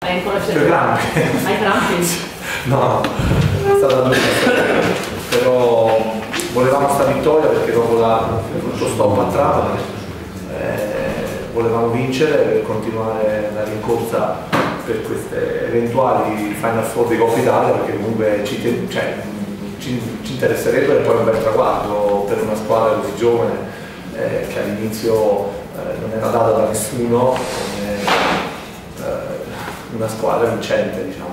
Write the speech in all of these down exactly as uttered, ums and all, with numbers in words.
Hai ancora c'è crampi. Hai crampi? No, è stata dura. Però volevamo sta vittoria perché dopo la, lo stop a Trapani eh, volevamo vincere per continuare la rincorsa per queste eventuali Final Four di Coppa Italia, perché comunque ci, cioè, ci, ci interesserebbe poi un bel traguardo per una squadra così giovane eh, che all'inizio eh, non era data da nessuno come eh, una squadra vincente, diciamo.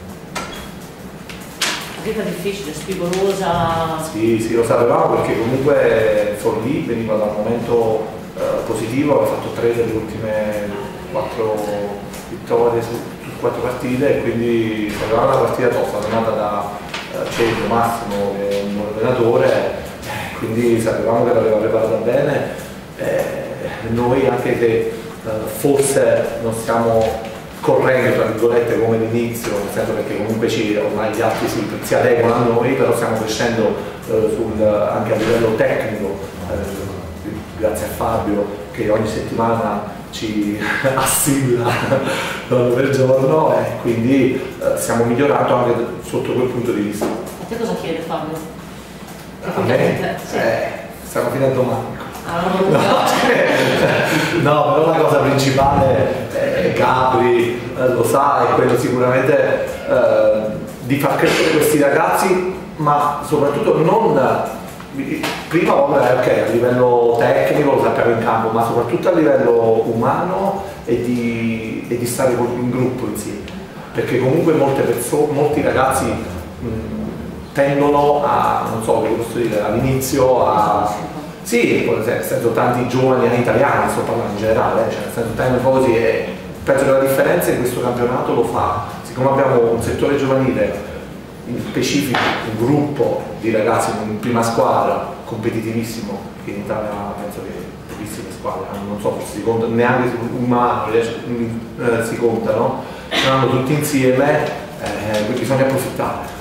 Partita difficile, spigolosa. Sì, sì, lo sapevamo perché comunque Forlì veniva da un momento eh, positivo, aveva fatto tre delle ultime quattro vittorie su, su quattro partite e quindi sapevamo una partita tosta, allenata da eh, Cedro Massimo che è un buon allenatore, eh, quindi sapevamo che l'aveva preparata bene. Eh, noi anche se eh, forse non stiamo correndo tra virgolette come l'inizio, nel senso perché comunque ci, ormai gli altri si, si adeguano a noi, però stiamo crescendo eh, sul, anche a livello tecnico, eh, grazie a Fabio che ogni settimana ci assilla giorno per giorno e quindi eh, stiamo migliorando anche sotto quel punto di vista. A te cosa chiede Fabio? A me? Sì. Eh, stiamo finendo male. No, no, però la cosa principale è Gabri, eh, lo sa, è quello sicuramente eh, di far crescere questi ragazzi, ma soprattutto non prima ok, a livello tecnico lo sappiamo in campo, ma soprattutto a livello umano e di, e di stare in gruppo insieme, perché comunque molte persone, molti ragazzi mh, tendono a, non so che posso dire, all'inizio a sì, nel senso tanti giovani italiani, sto parlando in generale, cioè nel senso tendono un po' così e penso che la differenza in questo campionato lo fa, siccome abbiamo un settore giovanile in specifico, un gruppo di ragazzi in prima squadra competitivissimo, che in Italia penso che pochissime squadre, non so, forse si contano, neanche un mano eh, si contano, saranno tutti insieme, eh, bisogna approfittare.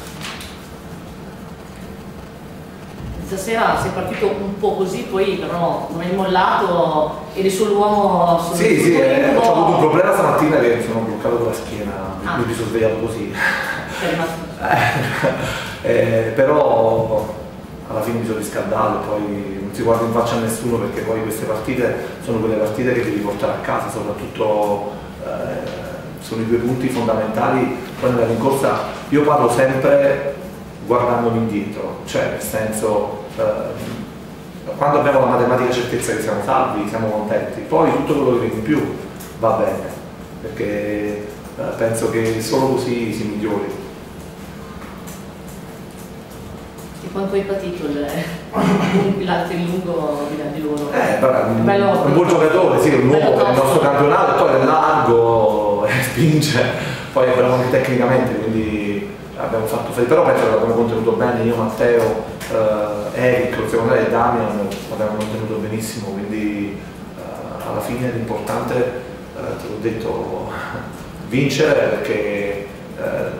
Stasera sei partito un po' così, poi però non hai mollato, eri sull'uomo sul Sì, sì, eh, ho avuto un problema stamattina che mi sono bloccato con la schiena, ah. mi sono svegliato così. eh, eh, però alla fine mi sono riscaldato e poi non si guarda in faccia a nessuno, perché poi queste partite sono quelle partite che devi portare a casa, soprattutto eh, sono i due punti fondamentali. Poi nella rincorsa io parlo sempre guardandomi indietro, cioè nel senso eh, quando abbiamo la matematica certezza che siamo salvi siamo contenti, poi tutto quello che viene in più va bene, perché eh, penso che solo così si migliori. E quanto hai patito l'altro in lungo di loro? Eh, vabbè, un, bello, un buon giocatore, sì, un nuovo nel nostro campionato, poi è largo, spinge, poi però anche tecnicamente, quindi abbiamo fatto fare, però penso che l'abbiamo contenuto bene, io, Matteo, eh, Eric, secondo me e Damian l'abbiamo contenuto benissimo, quindi eh, alla fine l'importante, eh, te l'ho detto, vincere, perché eh,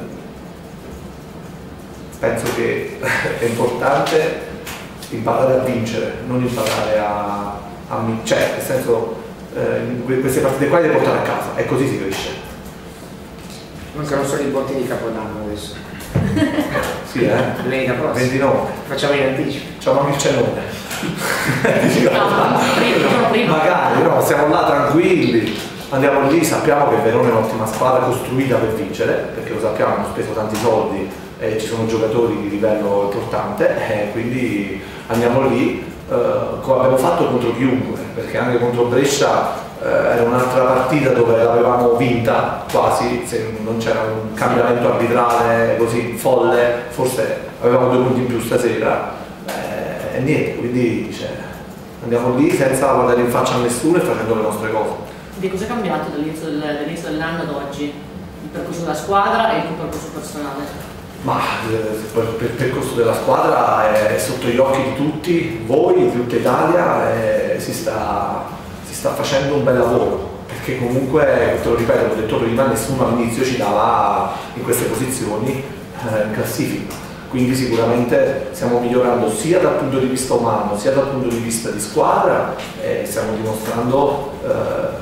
penso che è importante imparare a vincere, non imparare a, a cioè nel senso eh, queste partite qua le devi portare a casa e così si cresce. Mancano solo i botti di Capodanno adesso. Sì, eh? Domenica prossima. ventinove. Facciamo in anticipo. Facciamo anche il cenone. No, prima. Magari, no, siamo là tranquilli, andiamo lì, sappiamo che Verona è un'ottima squadra costruita per vincere, perché lo sappiamo, hanno speso tanti soldi e ci sono giocatori di livello importante, e quindi andiamo lì, eh, come abbiamo fatto contro chiunque, perché anche contro Brescia Eh, era un'altra partita dove l'avevamo vinta quasi, se non c'era un cambiamento arbitrale così folle, forse avevamo due punti in più stasera eh, e niente, quindi cioè, andiamo lì senza guardare in faccia a nessuno e facendo le nostre cose. Di cosa è cambiato dall'inizio dell dell'anno ad oggi? Il percorso della squadra e il tuo percorso personale? Ma eh, il percorso della squadra è sotto gli occhi di tutti, voi, di tutta Italia, e si sta si sta facendo un bel lavoro, perché comunque, te lo ripeto, l'ho detto prima, nessuno all'inizio ci dava in queste posizioni eh, in classifica, quindi sicuramente stiamo migliorando sia dal punto di vista umano sia dal punto di vista di squadra e stiamo dimostrando eh,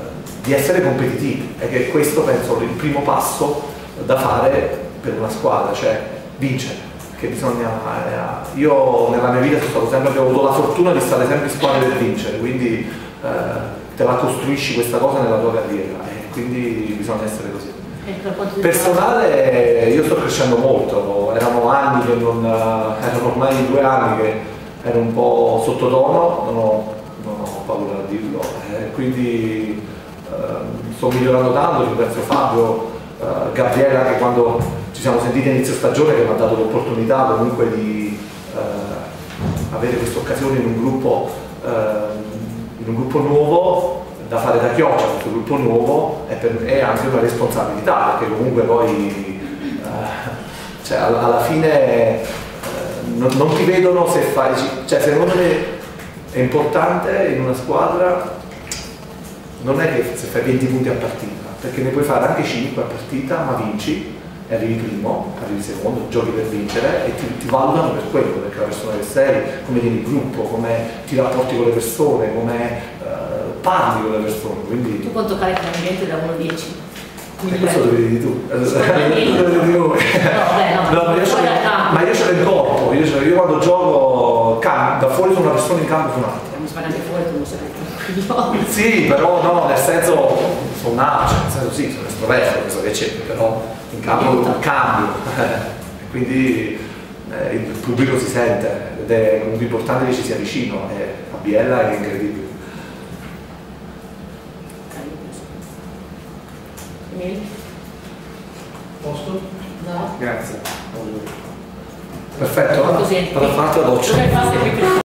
di essere competitivi, e che questo penso è il primo passo da fare per una squadra, cioè vincere. Che bisogna, eh, io nella mia vita sono stato sempre, avevo avuto la fortuna di stare sempre in squadra per vincere, quindi eh, te la costruisci questa cosa nella tua carriera, e quindi bisogna essere così. Personale, io sto crescendo molto, erano anni che non, erano ormai due anni che ero un po' sottotono, non ho, non ho paura a dirlo, eh, quindi eh, sto migliorando tanto, ringrazio Fabio, eh, Gabriela, che quando ci siamo sentiti a inizio stagione, che mi ha dato l'opportunità comunque di eh, avere questa occasione in un gruppo, eh, in un gruppo nuovo, da fare da chioccia a questo gruppo nuovo, è, per, è anche una responsabilità, perché comunque poi eh, cioè, alla, alla fine eh, non, non ti vedono se fai, cioè secondo me è importante in una squadra, non è che se fai venti punti a partita, perché ne puoi fare anche cinque a partita, ma vinci, e arrivi primo, arrivi secondo, giochi per vincere, e ti, ti valutano per quello, perché la persona che sei, come tieni il gruppo, come ti rapporti con le persone, come parli con le persone, quindi... Tu quanto carichi l'ambiente da uno a dieci? E questo lo vedi tu. Lo vedi tu. No, beh, no, no, ma io ce l'ho, ma io ce l'ho in corpo, io, ce l'ho, io quando gioco da fuori sono una persona, in campo sono un'altra. Mi spara anche fuori, tu non sei tranquillo. Sì, però no, nel senso, sono nato, cioè, nel senso sì, sono estroverso, questo che c'è, però in campo cambio. Quindi eh, il pubblico si sente, ed è molto importante che ci sia vicino, e a Biella è incredibile. Posto? No. Grazie. Perfetto, Così. vado a fare la doccia. Dove fai?